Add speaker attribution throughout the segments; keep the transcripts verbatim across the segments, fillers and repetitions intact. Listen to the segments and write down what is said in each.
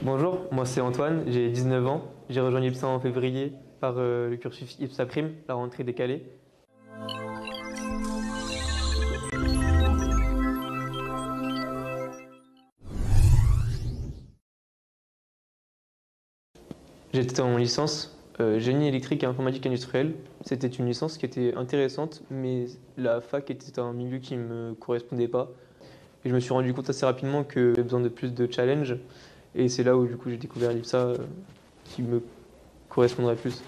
Speaker 1: Bonjour, moi c'est Antoine, j'ai dix-neuf ans. J'ai rejoint l'IPSA en février par euh, le cursus IPSA Prime, la rentrée décalée. J'étais en licence euh, génie électrique et informatique industrielle. C'était une licence qui était intéressante, mais la fac était un milieu qui ne me correspondait pas. Et je me suis rendu compte assez rapidement que j'avais besoin de plus de challenge. Et c'est là où du coup j'ai découvert l'IPSA euh, qui me correspondrait plus.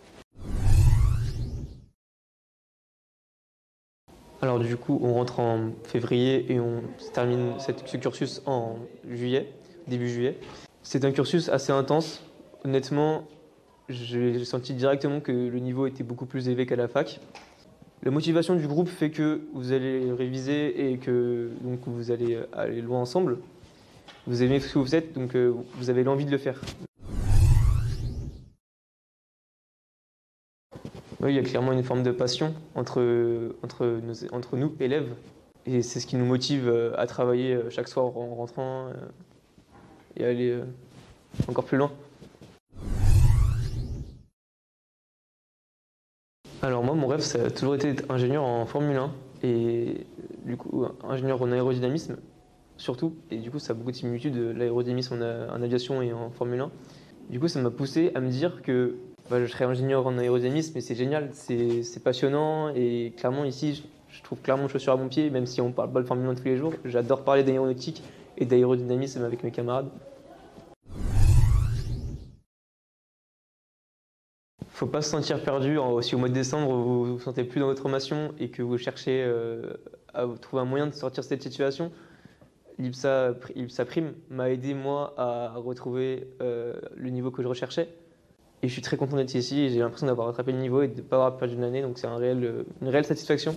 Speaker 1: Alors du coup, on rentre en février et on termine cette- ce cursus en juillet, début juillet. C'est un cursus assez intense. Honnêtement, j'ai senti directement que le niveau était beaucoup plus élevé qu'à la fac. La motivation du groupe fait que vous allez réviser et que donc vous allez aller loin ensemble. Vous aimez ce que vous faites, donc euh, vous avez l'envie de le faire. Oui, il y a clairement une forme de passion entre, entre, nos- entre nous, élèves. Et c'est ce qui nous motive euh, à travailler euh, chaque soir en rentrant euh, et aller euh, encore plus loin. Alors moi, mon rêve, ça a toujours été d'être ingénieur en Formule un et du coup, ingénieur en aérodynamisme surtout. Et du coup, ça a beaucoup de similitudes, euh, l'aérodynamisme en, a- en aviation et en Formule un. Du coup, ça m'a poussé à me dire que bah, je serais ingénieur en aérodynamisme et c'est génial, c'est c'est passionnant et clairement ici, je, je trouve clairement chaussure à mon pied, même si on parle pas de Formule un tous les jours. J'adore parler d'aéronautique et d'aérodynamisme avec mes camarades. Faut pas se sentir perdu. En- Si au mois de décembre vous vous sentez plus dans votre formation et que vous cherchez euh, à trouver un moyen de sortir de cette situation, l'IPSA, l'IPSA Prime m'a aidé moi à retrouver euh, le niveau que je recherchais. Et je suis très content d'être ici et j'ai l'impression d'avoir rattrapé le niveau et de ne pas avoir perdu une année, donc c'est un réel, euh, une réelle satisfaction.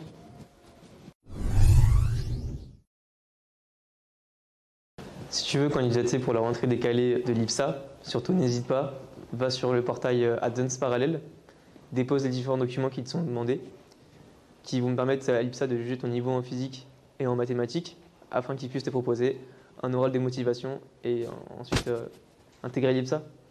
Speaker 1: Si tu veux candidater pour la rentrée décalée de l'IPSA, surtout n'hésite pas, va sur le portail euh, Advance Parallèle, dépose les différents documents qui te sont demandés, qui vont me permettre à l'IPSA de juger ton niveau en physique et en mathématiques, afin qu'ils puissent te proposer un oral de motivation et euh, ensuite euh, intégrer l'IPSA.